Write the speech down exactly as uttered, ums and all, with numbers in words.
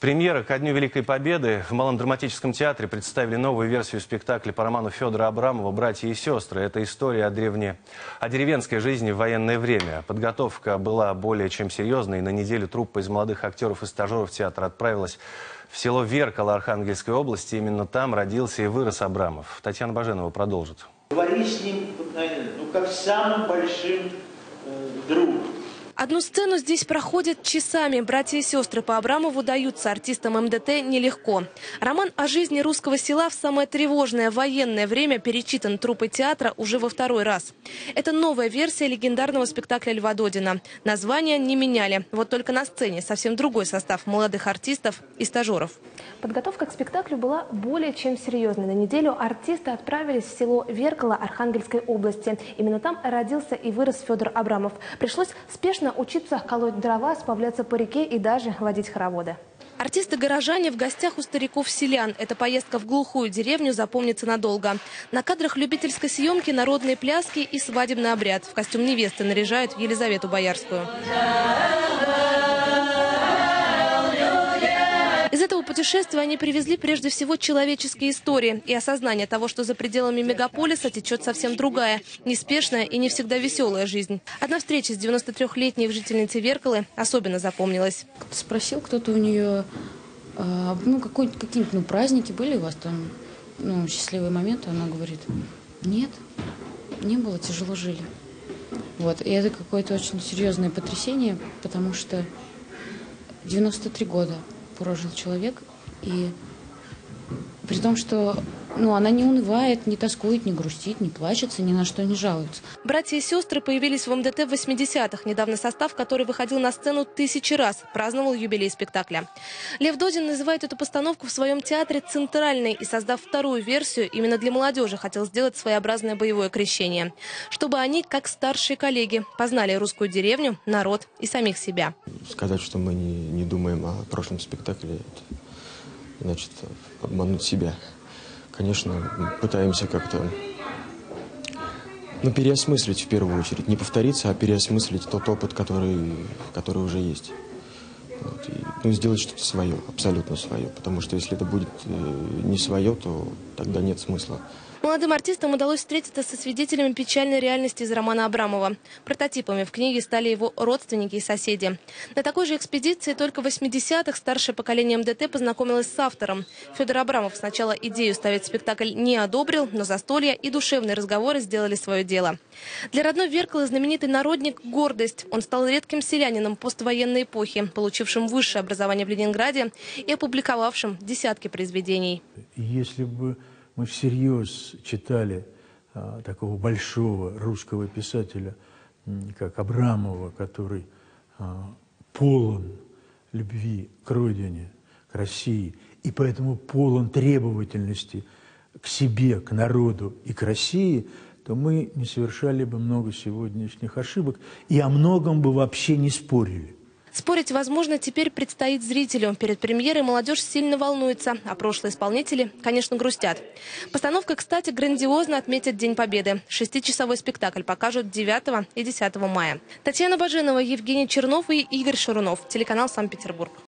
Премьера ко Дню Великой Победы. В Малом драматическом театре представили новую версию спектакля по роману Федора Абрамова «Братья и сестры». Это история о, древне... о деревенской жизни в военное время. Подготовка была более чем серьезной. На неделю труппа из молодых актеров и стажеров театра отправилась в село Веркало Архангельской области. Именно там родился и вырос Абрамов. Татьяна Баженова продолжит. Говори с ним, ну, как с самым большим э, другом. Одну сцену здесь проходят часами. Братья и сестры по Абрамову даются артистам эм дэ тэ нелегко. Роман о жизни русского села в самое тревожное военное время перечитан труппой театра уже во второй раз. Это новая версия легендарного спектакля Льва Додина. Название не меняли. Вот только на сцене совсем другой состав молодых артистов и стажеров. Подготовка к спектаклю была более чем серьезной. На неделю артисты отправились в село Веркало Архангельской области. Именно там родился и вырос Федор Абрамов. Пришлось спешно учиться колоть дрова, сплавляться по реке и даже водить хороводы. Артисты-горожане в гостях у стариков-селян. Эта поездка в глухую деревню запомнится надолго. На кадрах любительской съемки народные пляски и свадебный обряд. В костюм невесты наряжают Елизавету Боярскую. Из этого путешествия они привезли прежде всего человеческие истории и осознание того, что за пределами мегаполиса течет совсем другая, неспешная и не всегда веселая жизнь. Одна встреча с девяностотрёхлетней жительницей Веркалы особенно запомнилась. Спросил кто-то у нее, ну, какие-нибудь ну, праздники были у вас там, ну, счастливые моменты. Она говорит, нет, не было, тяжело жили. Вот. И это какое-то очень серьезное потрясение, потому что девяносто три года прожил человек, и при том, что ну, она не унывает, не тоскует, не грустит, не плачется, ни на что не жалуется. Братья и сестры появились в эм дэ тэ в восьмидесятых. Недавно состав, который выходил на сцену тысячи раз, праздновал юбилей спектакля. Лев Додин называет эту постановку в своем театре центральной и, создав вторую версию, именно для молодежи хотел сделать своеобразное боевое крещение. Чтобы они, как старшие коллеги, познали русскую деревню, народ и самих себя. Сказать, что мы не, не думаем о прошлом спектакле, это значит обмануть себя. Конечно, пытаемся как-то ну, переосмыслить в первую очередь. Не повториться, а переосмыслить тот опыт, который, который уже есть. Вот. И, ну, сделать что-то свое, абсолютно свое. Потому что если это будет э, не свое, то тогда нет смысла. Молодым артистам удалось встретиться со свидетелями печальной реальности из романа Абрамова. Прототипами в книге стали его родственники и соседи. На такой же экспедиции только в восьмидесятых старшее поколение эм дэ тэ познакомилось с автором. Федор Абрамов сначала идею ставить спектакль не одобрил, но застолья и душевные разговоры сделали свое дело. Для родной Веркалы знаменитый народник – гордость. Он стал редким селянином поствоенной эпохи, получившим высшее образование в Ленинграде и опубликовавшим десятки произведений. Если бы мы всерьез читали а, такого большого русского писателя, как Абрамова, который а, полон любви к родине, к России, и поэтому полон требовательности к себе, к народу и к России, то мы не совершали бы много сегодняшних ошибок и о многом бы вообще не спорили. Спорить, возможно, теперь предстоит зрителю. Перед премьерой молодежь сильно волнуется, а прошлые исполнители, конечно, грустят. Постановка, кстати, грандиозно отметит День Победы. Шестичасовой спектакль покажут девятого и десятого мая. Татьяна Баженова, Евгений Чернов и Игорь Шарунов. Телеканал Санкт-Петербург.